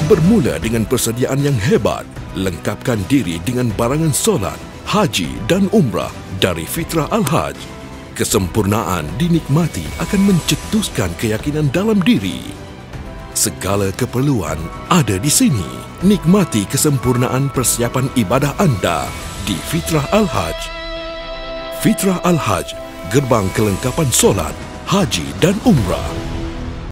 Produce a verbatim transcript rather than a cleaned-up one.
Bermula dengan persediaan yang hebat, lengkapkan diri dengan barangan solat, haji dan umrah dari Fitrah Al-Haj. Kesempurnaan dinikmati akan mencetuskan keyakinan dalam diri. Segala keperluan ada di sini. Nikmati kesempurnaan persiapan ibadah anda di Fitrah Al-Haj. Fitrah Al-Haj, gerbang kelengkapan solat, haji dan umrah.